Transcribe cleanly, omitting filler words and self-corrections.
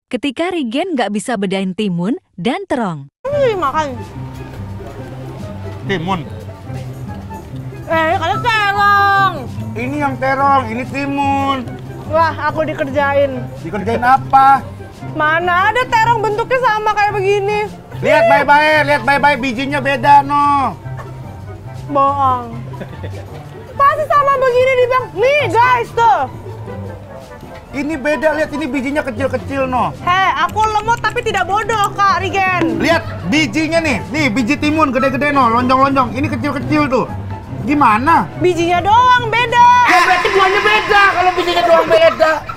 ketika Regen nggak bisa bedain timun dan terong. Makan. Timun. Ada terong. Ini yang terong, ini timun. Wah, aku dikerjain. Dikerjain apa? Mana ada terong bentuknya sama kayak begini. Lihat baik-baik, bijinya beda, no. Bohong. Pasti sama begini dibilang. Nih guys tuh. Ini beda, lihat ini bijinya kecil-kecil, no. Aku lemot tapi tidak bodoh, Kak Regen. Lihat bijinya nih biji timun gede-gede, no, lonjong-lonjong. Ini kecil-kecil tuh. Gimana? Bijinya doang beda. Ya berarti buahnya beda kalau bijinya doang beda.